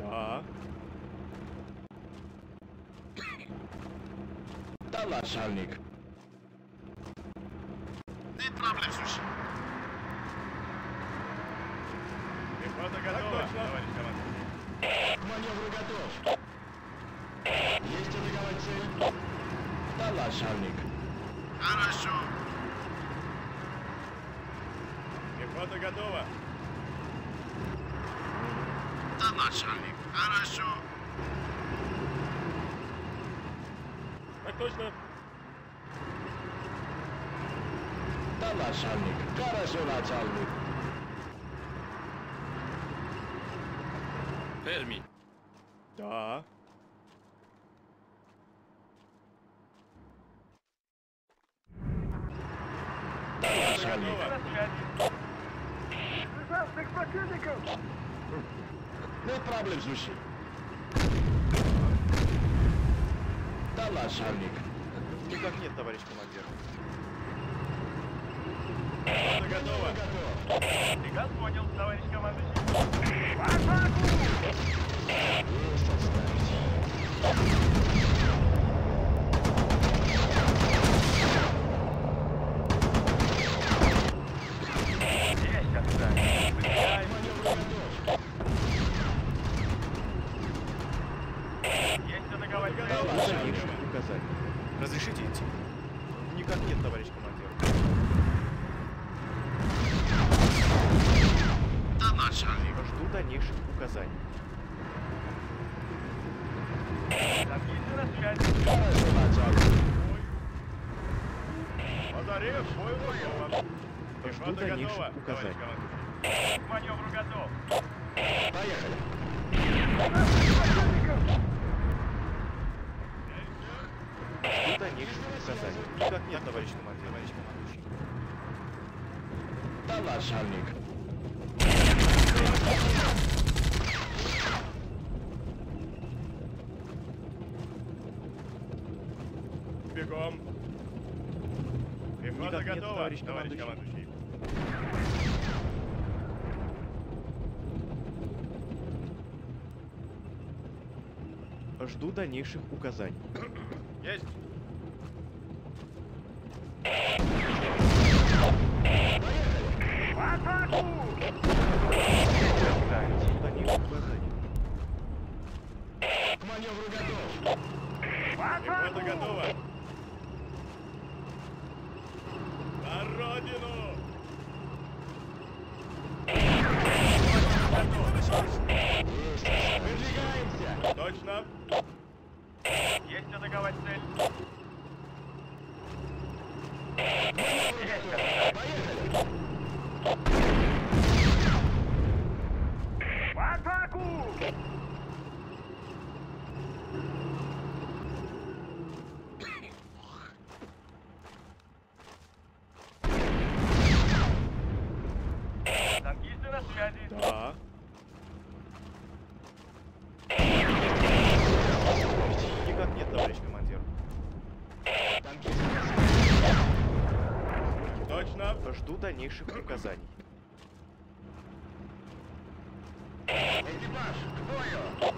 Да. Да, начальник. Нет проблем, слушай. Пехота готова, товарищ командир. К маневру готов. Есть атаковать цель. Да, начальник. Хорошо. Пехота готова. Да, начальник. Хорошо. Так точно. Да, начальник. Хорошо, начальник. Ферми. Да. Да, начальник. Красных противников! Нет проблем, слушай. Да, начальник. Никак нет, товарищ командир. Пехота готова. Готов. Приказ понял, товарищ командующий. В атаку! Есть отставить. Есть отставить! Маневр готов. Есть атаковать Да, цель! начальник. Указать. Разрешите идти? Никак нет, товарищ командир. Да, начальник. Жду дальнейших указаний. Танкисты на связи! Хорошо, начальник. Батарея в бой готова. Жду дальнейших указаний. К маневру готов! Поехали. Красных противников! Жду дальнейших указаний. Никак нет, товарищ командир, товарищ командующий. Да, начальник. Бегом. Пехота готова, товарищ командующий. Жду дальнейших указаний. Есть. В атаку! Жду дальнейших указаний. К маневру готов. В Пехота атаку! готова. На родину! Выдвигаемся. Точно. Есть атаковать цель! Поехали. В атаку! Танкисты на связи! Да. Никак нет, товарищ командир. Танкисты на связи. Точно. Жду дальнейших указаний. Экипаж, к бою.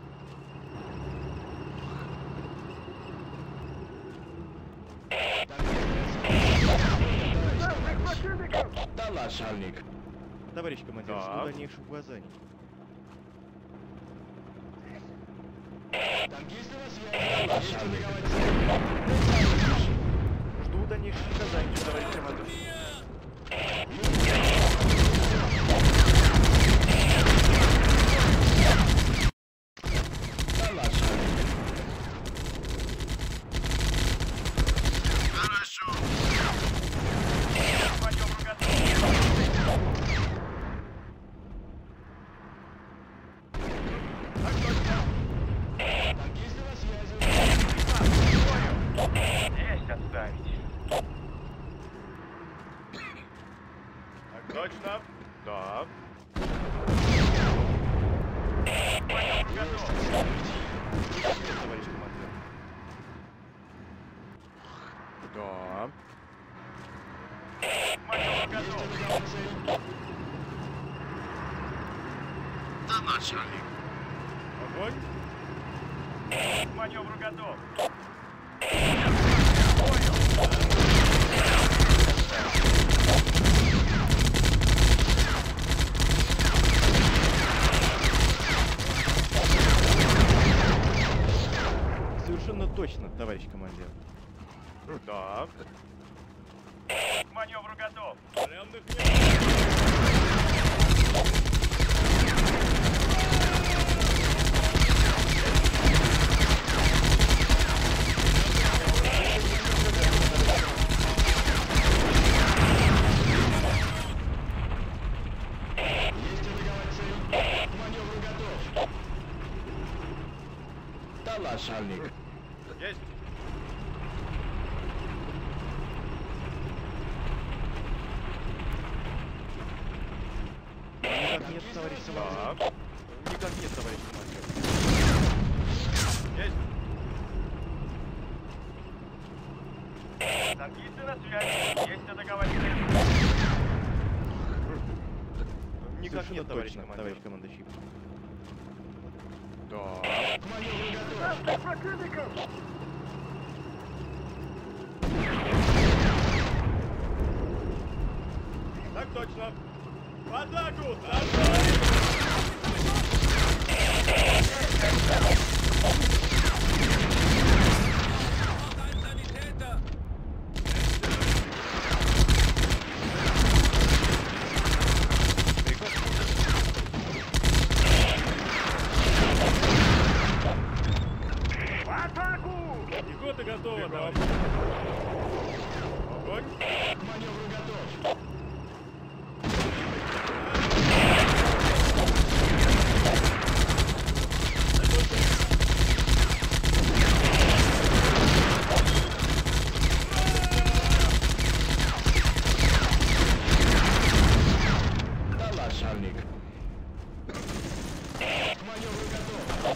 Красных противников! Да, начальник. Товарищ командир, Да. жду дальнейших указаний. Танкисты на связи. Есть атаковать цель. Жду дальнейших указаний, товарищ командующий. Да, начальник. Хорошо. К маневру готов! Танкисты на связи. Есть отставить! Так точно. Да. К маневру готов! Нет, товарищ командир. Да. К маневру Есть готов! атаковать цель. Да, начальник. Огонь. К маневру готов. Совершенно точно, товарищ командир. Так. К маневру готов. Пленных нет. Есть атаковать цель. К маневру готов. Да, начальник. Есть. Никак нет, товарищ командир. Никак нет, товарищ командир. Есть. Танкисты на связи. Есть атаковать цель. Никак Совершенно нет, товарищ точно, командир. товарищ командующий. Так. К маневру готов. Противников! Так точно. В атаку! В атаку! Пехота готова, товарищ. Огонь. К маневру готов. Да, начальник. К маневру готов.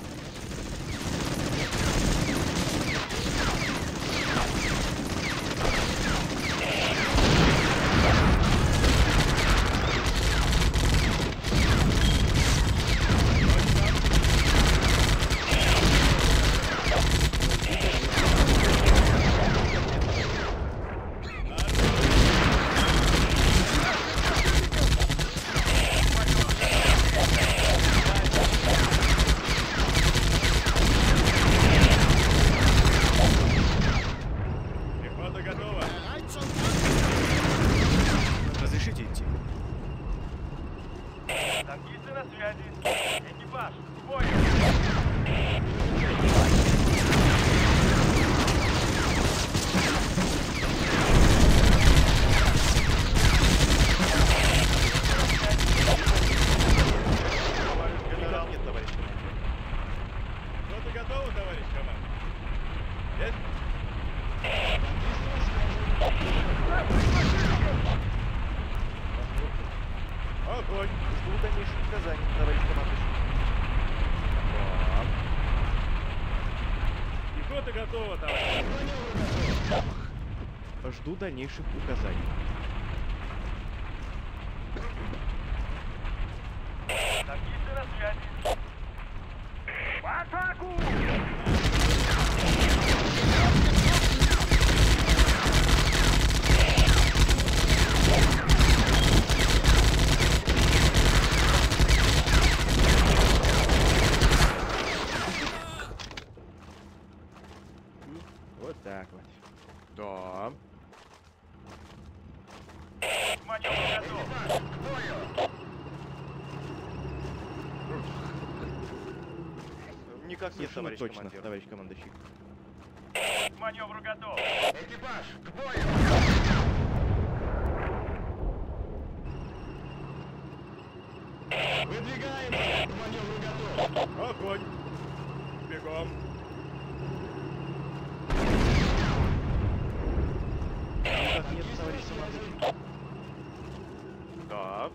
Пехота готова. Разрешите идти? Танкисты на связи. Экипаж, к бою! Никак нет, товарищ командир. Пехота готова, товарищ командир. Есть? Огонь. Жду дальнейших указаний, товарищ командующий. Пехота готова, товарищ. Жду дальнейших указаний. Танкисты на связи. В атаку! Вот так вот. Да. К маневру готов. К бою! Никак нет, Совершенно товарищ точно, командир. товарищ командующий. К маневру готов. Экипаж, к бою. Выдвигаемся. К маневру готов. Огонь. Бегом. Никак нет, товарищ командующий. Так.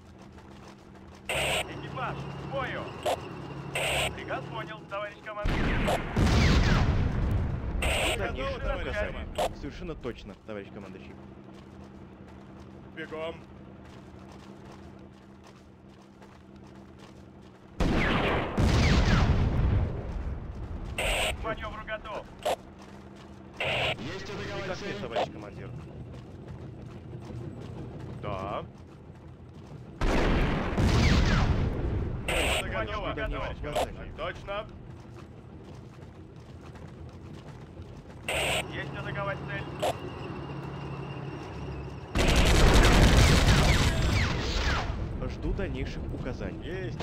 Экипаж, к бою! Приказ понял, товарищ командир. Дальнейших товарищ указаний. командир. Совершенно точно, товарищ командующий. Бегом. Никак нет, товарищ командир. Да. Маневр готов. Точно. Есть атаковать цель. Жду дальнейших указаний. Есть,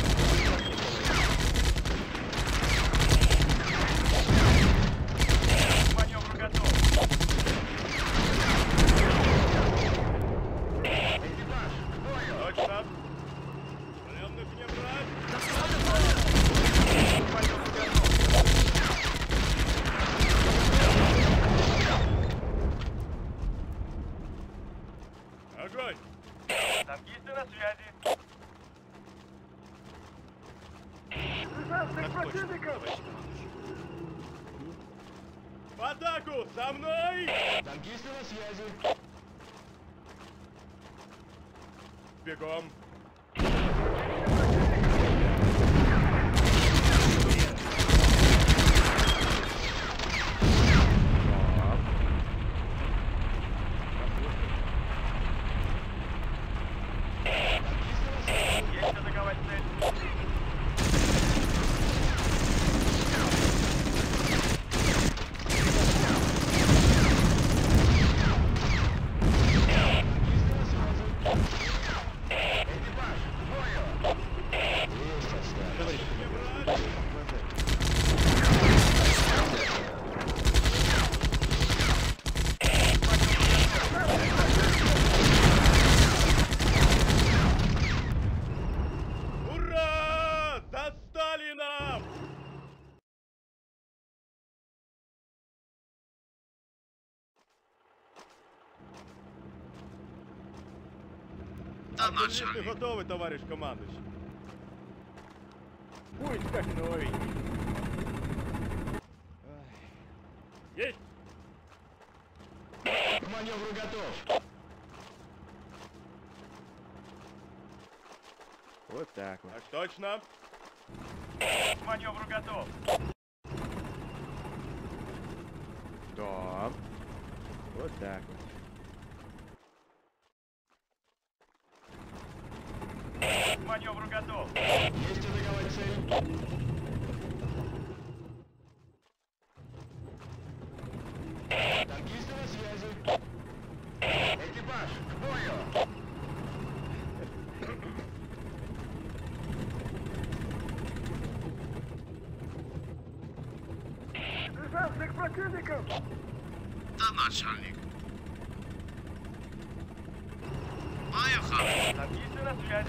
Маневр готов. Экипаж, к бою! Точно. Пленных не брать. Маневр готов. Огонь. Танкисты на связи. Как точно, товарищ командующий. В атаку! За мной! Танкисты на связи! Бегом! Есть атаковать цель. Экипаж, к бою! Есть отставить. Товарищ командир. Ура! Достали нам! Артиллеристы готовы, товарищ командующий. Будет как новенький. Есть! К маневру готов! Вот так вот. Так точно. К маневру готов. Да. Вот так вот. К маневру готов. Есть атаковать цель! Танкисты на связи! Экипаж, к бою! Прижаться к противникам. Да, начальник. Поехали. Танкисты на связи.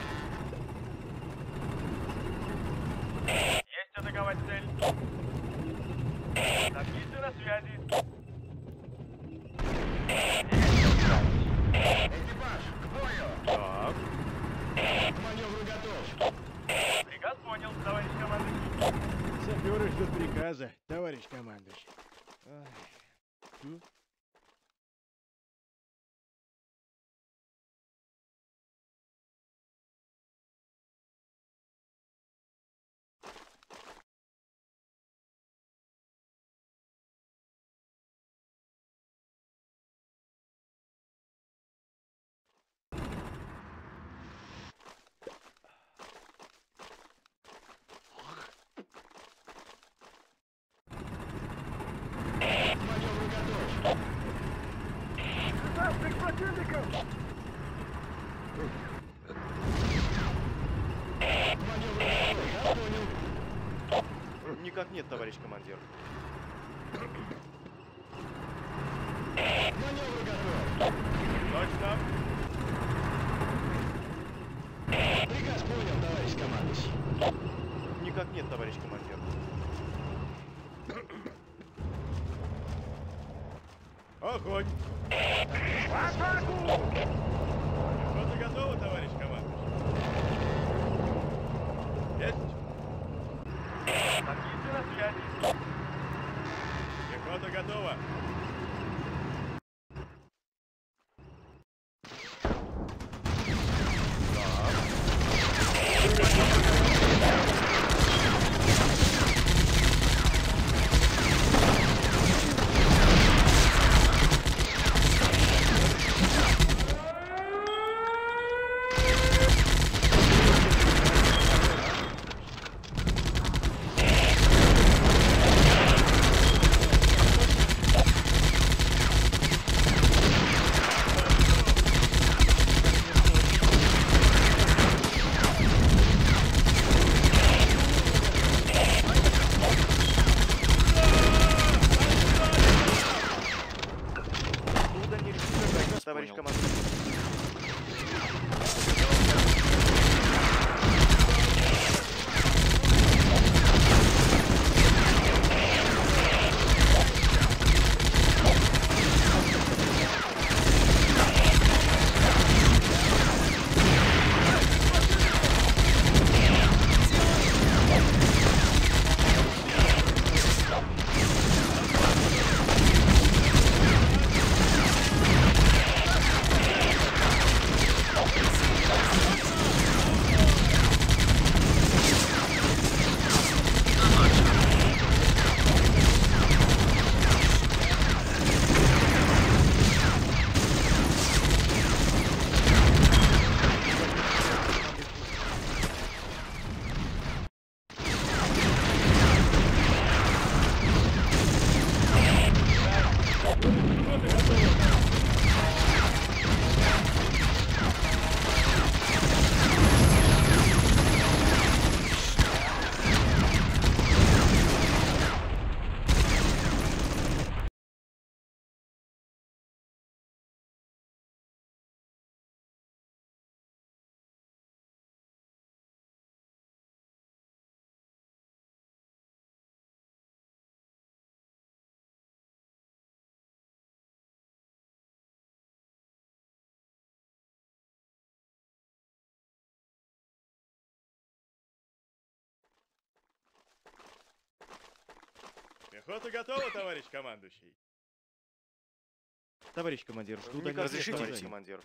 Есть атаковать цель. Танкисты на связи. Экипаж, к бою! Так. К маневру готов! Приказ понял, товарищ командующий. Саперы ждут приказа, товарищ командующий. К маневру готов! Прижаться к противникам. К маневру готов! Я понял! Никак нет, товарищ командир. К маневру готов! Точно. Приказ понял, товарищ командующий! Никак нет, товарищ командир. Огонь! В атаку! Что-то готово, товарищ командующий? Есть? Танкисты на связи. Пехота готова. Пехота готова, товарищ командующий. Товарищ командир, жду Никак дальнейших разрешите, указаний. командир.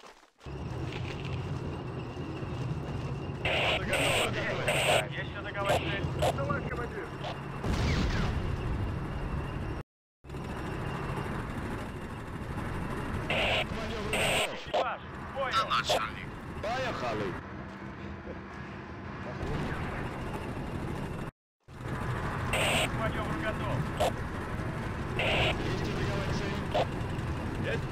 Пехота готова. Есть что договориться? Товарищ командир. Маневр готов. Экипаж, к бою. Да, начальник. Поехали. К маневру готов. Есть договориться. Есть.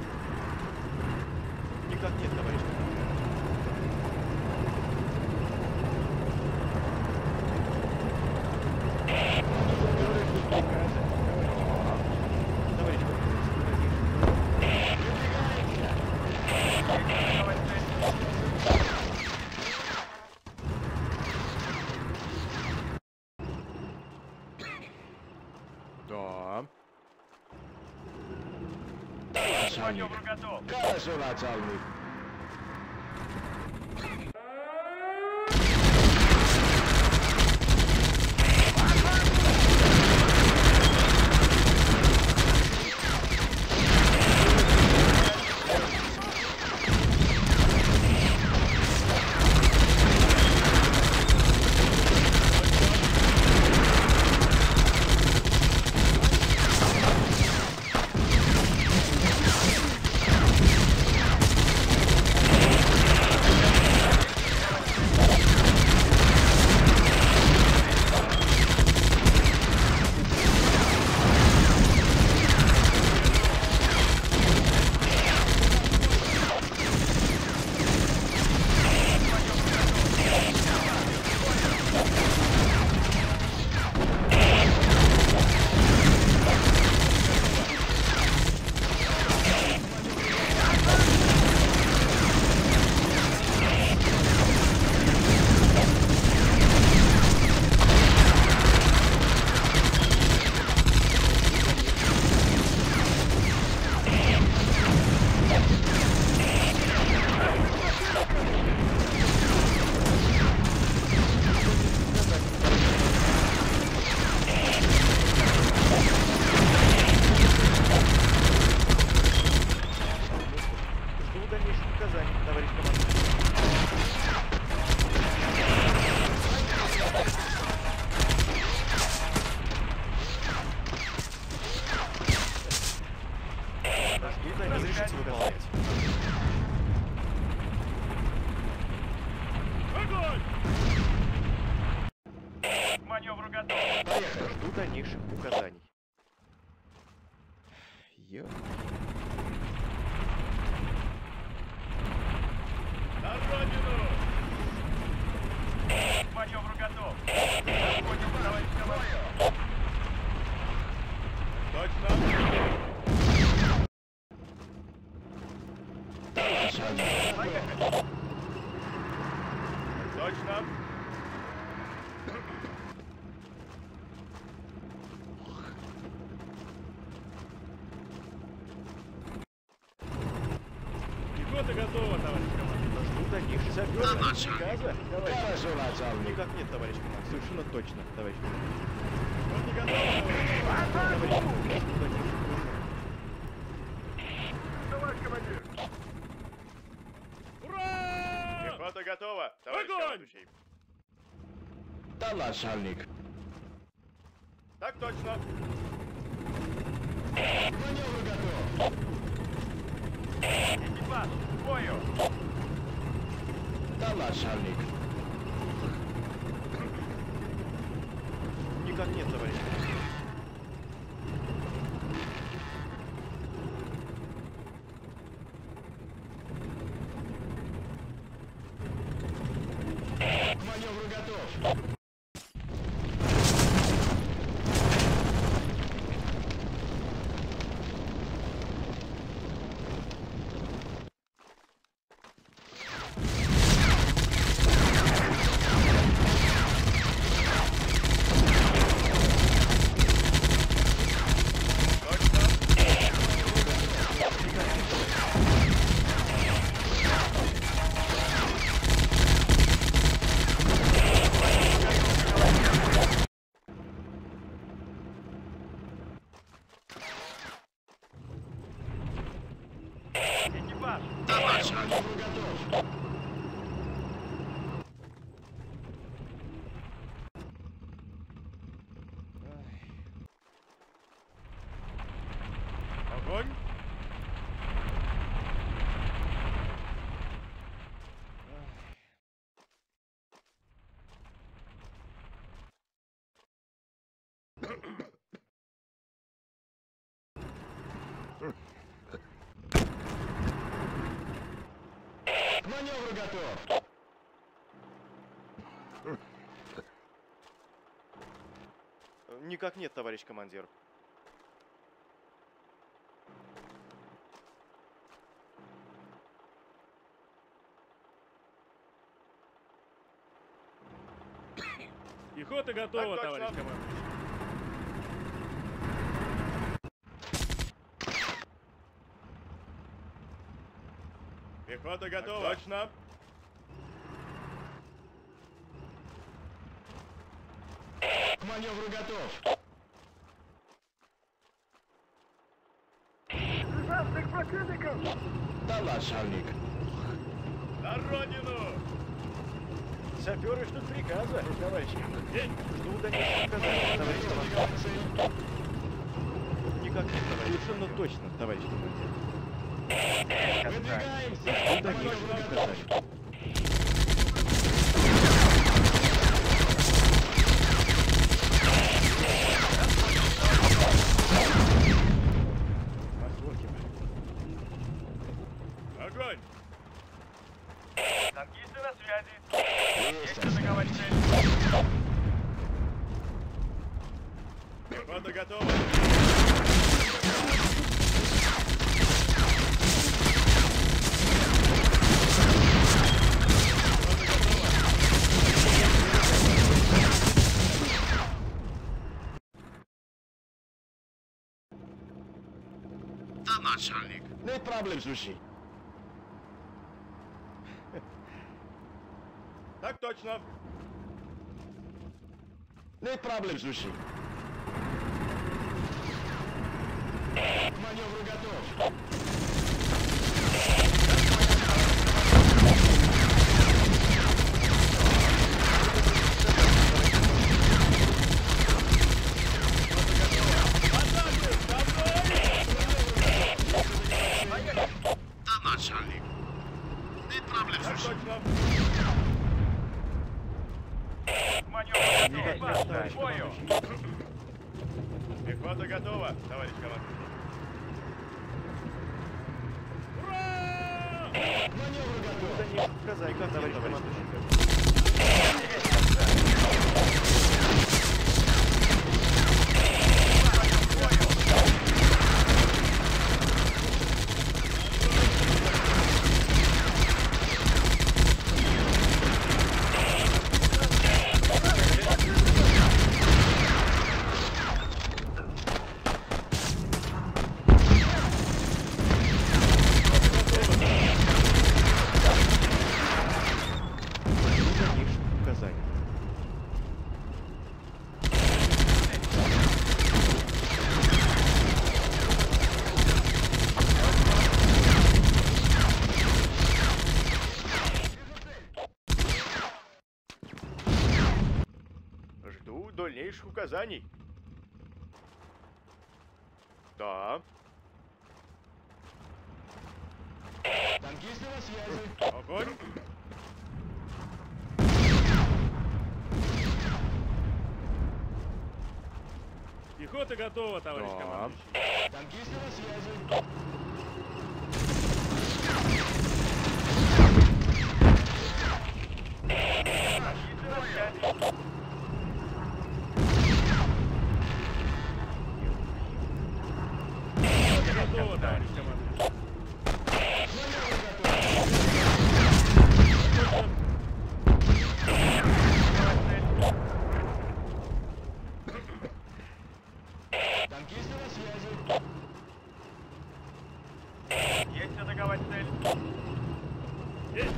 Никак нет, товарищ командир. Товарищ Да. К маневру готов. Хорошо, начальник. Жду дальнейших указаний, товарищ командир. Жду дальнейших Разрешите выполнять. Огонь! К маневру готов. Поехали. Жду дальнейших указаний. Ё. На родину! К маневру готов. Заходим, товарищ командир. Точно. Начальник. Точно. Пехота готова, товарищ командир. Жду дальнейших Да, указаний. начальник. Приказа, товарищ. Хорошо, начальник. Никак нет, товарищ командир. Совершенно точно, товарищ командир. Пехота готова, Товарищ командир, жду дальнейших указаний. товарищ командир. Ура! Пехота готова, товарищ командующий. Да, начальник. Так точно. Маневр готов. Экипаж, к бою. Да, начальник. Никак нет, товарищ командир. К маневру готов. Огонь! К маневру готов. Никак нет, товарищ командир. Пехота готова, Так точно. товарищ командующий. Пехота готова. Точно. К маневру готов. Красных противников! Да, начальник. На родину! Саперы ждут приказа, товарищ командир. Ждут дальнейших указаний, товарищ командир. Никак нет, товарищ. Совершенно точно, товарищ командир. Выдвигаемся. Ждут дальнейших указаний. Огонь! Танкисты на связи. Есть атаковать цель. Пехота готова. Да, начальник. No problem, Sushi. Так точно. No problem, Sushi. К маневру готов. Да, начальник. Не проблем, Так слушай. точно. Маневр Никак готов. нет, товарищ К бою. командир. Пехота готова, товарищ командующий. Ура! К маневру готов. Дальнейших указаний, товарищ командир. Дальнейших указаний. Жду дальнейших указаний. Да. Танкисты на связи. Огонь! Пехота готова, товарищ Да. командующий. Танкисты на связи. Танкисты на связи. Пехота готова, товарищ командующий. Танкисты на связи. Есть атаковать цель. Есть.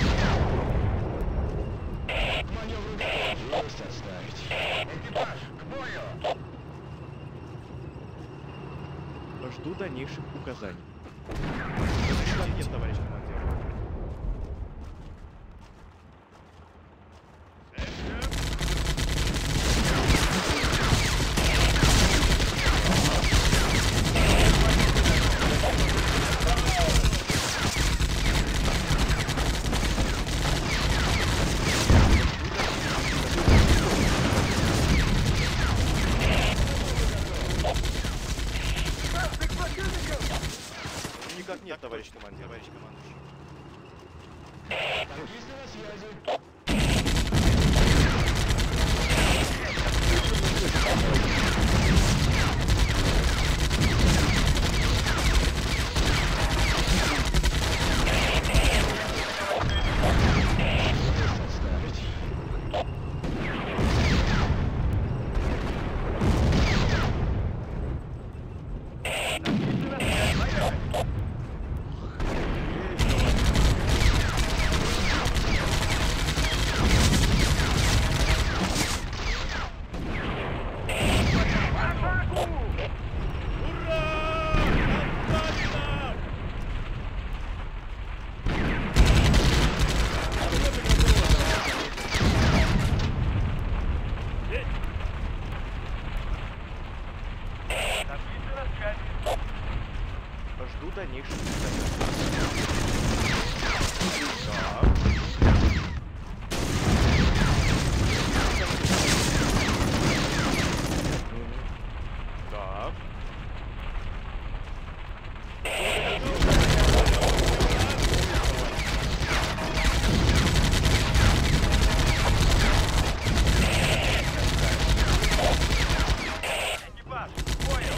К маневру готов. Есть отставить. Экипаж, к бою. Жду дальнейших указаний. Никак нет, товарищ командир. товарищ командир. Товарищ командующий. Танкисты на связи. Жду дальнейших. Так. Экипаж, понял.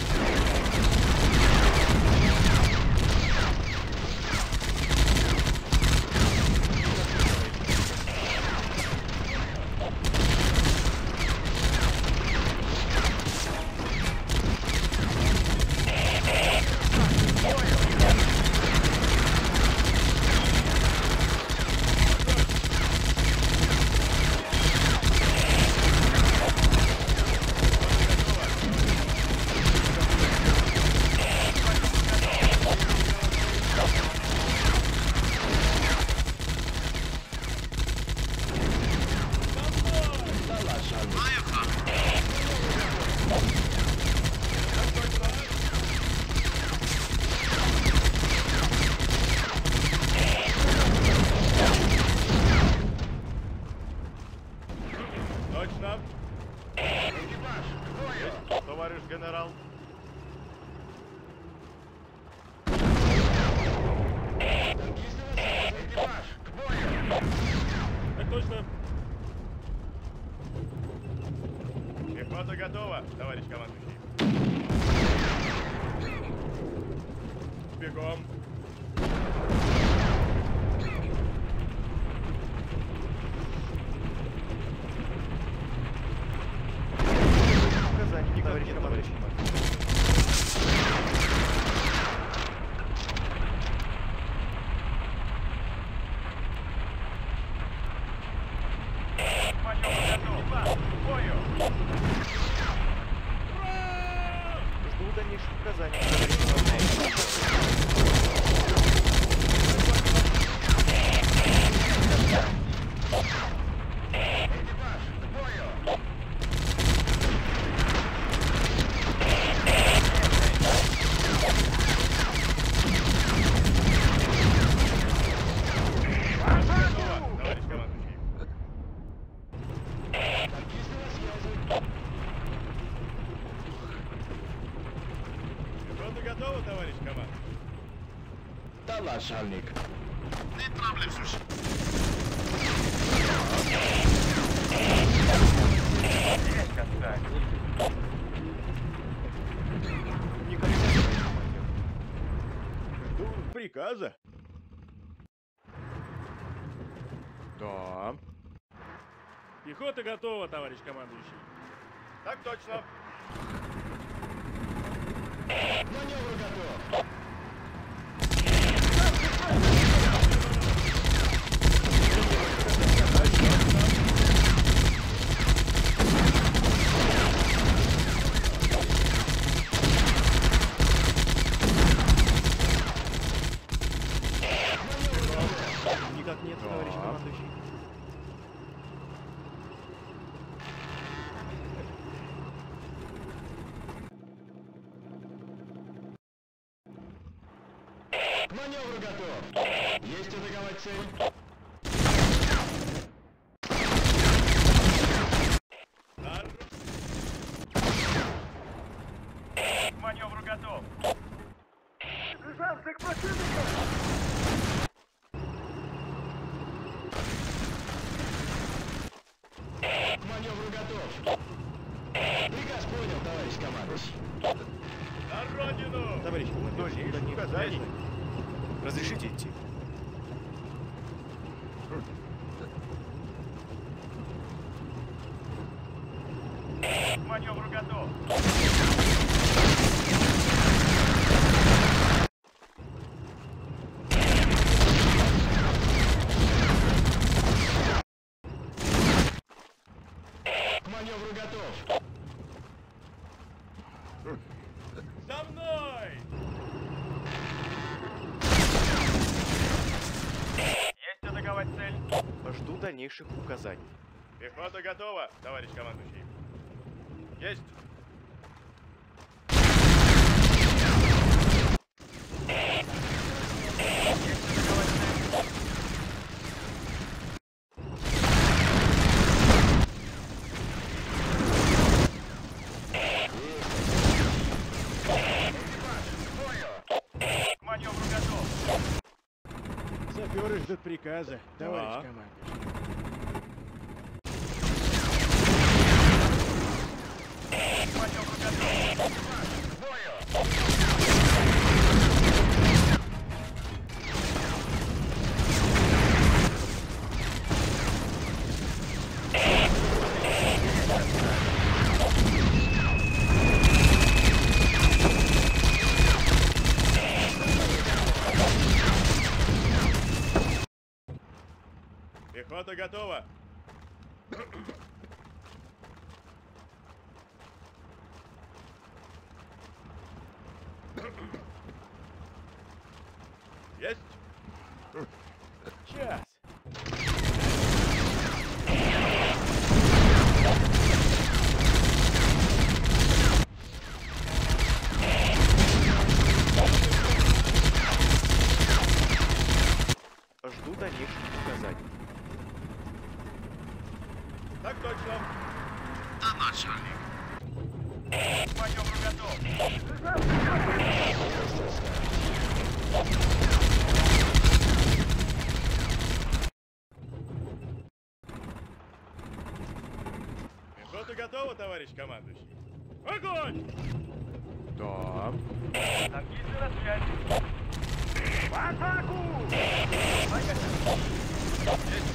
Точно. Экипаж, к бою. Товарищ генерал. Танкисты на связи. Экипаж, к бою. Так точно. Пехота готова, товарищ командующий. Бегом. Указание, товарищ командующий. Маневр готов. Экипаж, к бою. Жду дальнейших указаний, товарищ командующий. Экипаж, к бою. Готово, товарищ командующий. Танкисты на связи. Пехота готова, товарищ командующий. Да, начальник. Не проблем, слушай. Есть контакт. Никогда, товарищ командир. Жду приказа. Да. Пехота готова, товарищ командующий. Так точно. Маневр готов. Никак нет, товарищ командующий. Маневр готов. Есть атаковать цель. К маневру готов. Приближаемся к противнику. маневру готов. Приказ понял, товарищ командующий. На родину! Товарищ командир, Есть сюда не указания? Разрешите идти? К маневру готов. К маневру готов. За мной! Есть атаковать цель. Жду дальнейших указаний. Пехота готова, товарищ командующий. Есть. Есть атаковать цель. К маневру готов. Саперы ждут приказа, товарищ командир. К маневру готов. Пехота готова. Есть. Час. Жду дальнейших указаний. Так точно. Да, начальник. К маневру готов. Пехота готова, товарищ командующий. Огонь! Да. Танкисты на связи. В атаку! Есть.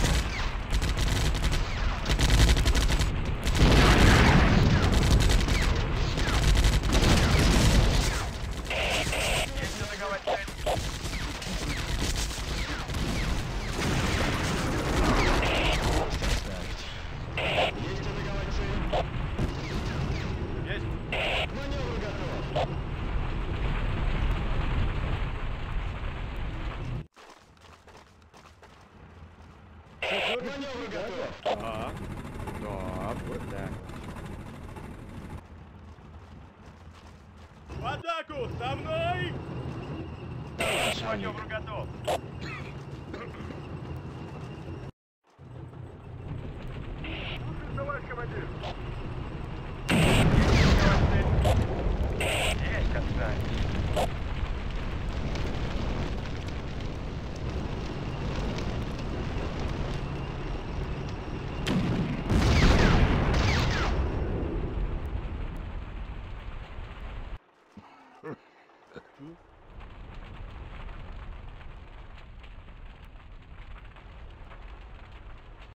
Есть атаковать цель. Есть атаковать цель. Есть. К маневру готов. К маневру готов. Да. Да, вот так. В атаку! За мной! К маневру готов.